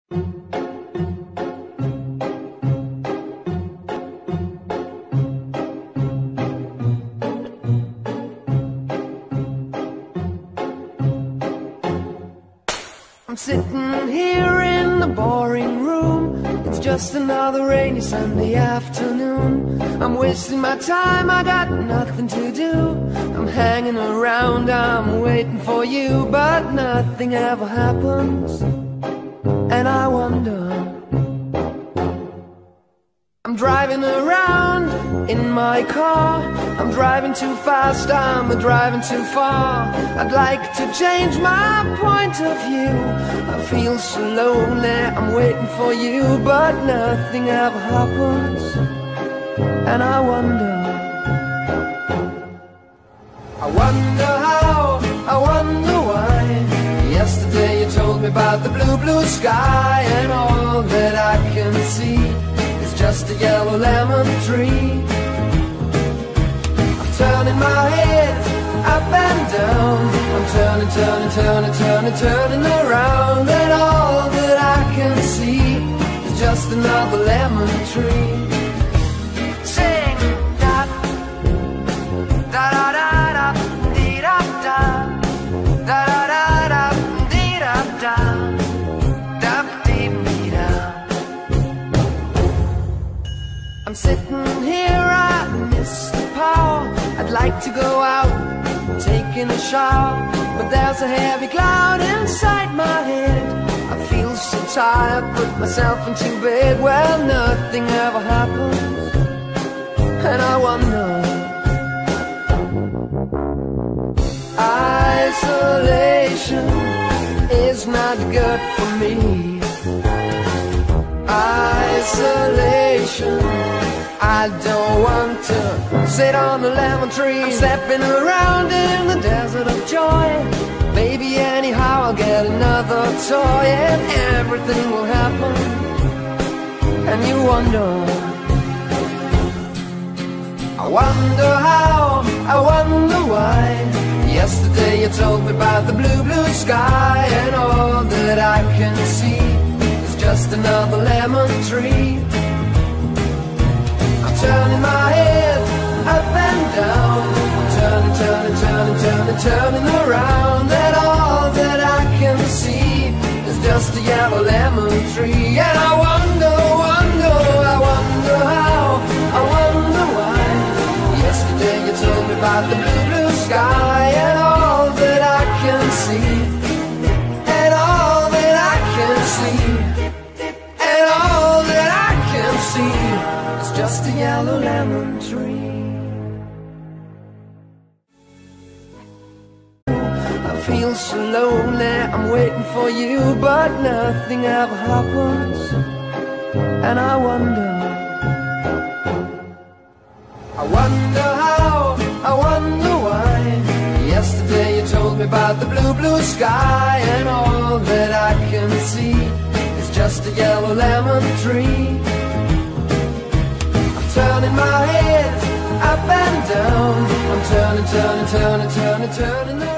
I'm sitting here in the boring room. It's just another rainy Sunday afternoon. I'm wasting my time, I got nothing to do. I'm hanging around, I'm waiting for you, but nothing ever happens. And I wonder, I'm driving around in my car. I'm driving too fast, I'm driving too far. I'd like to change my point of view. I feel so lonely, I'm waiting for you, but nothing ever happens. And I wonder how, I wonder why. Yesterday you told me about the blue, blue sky, and all that I can see is just a yellow lemon tree. I'm turning my head up and down. I'm turning, turning, turning, turning, turning around, and all that I can see is just another lemon tree. Sing da da da da da dee da da da da da dee da da da dee dee da. I'm sitting here, I miss the power. I'd like to go out, taking a shower, but there's a heavy cloud inside my head. I feel so tired, put myself into bed. Well, nothing ever happens, and I wonder. Isolation is not good for me. Isolation, I don't want to sit on the lemon tree. I'm stepping around in the desert of joy. Maybe anyhow I'll get another toy, and everything will happen. And you wonder, I wonder how, I wonder why. Yesterday you told me about the blue, blue sky, and all that I can see is just another lemon tree. I'm turning my head up and down. I'm turning, turning, turning, turning, turning around, and all that I can see is just a yellow lemon tree. And I wonder, wonder, I wonder how, I wonder why. Yesterday you told me about the blue, blue sky, and all that I can see, and all that I can see, and all that I can see is just a yellow lemon tree. I feel so lonely, I'm waiting for you, but nothing ever happens. And I wonder how, I wonder why. Yesterday you told me about the blue, blue sky, and all that I can see is just a yellow lemon tree. I'm turning my head up and down. I'm turning, turning, turning, turning, turning around.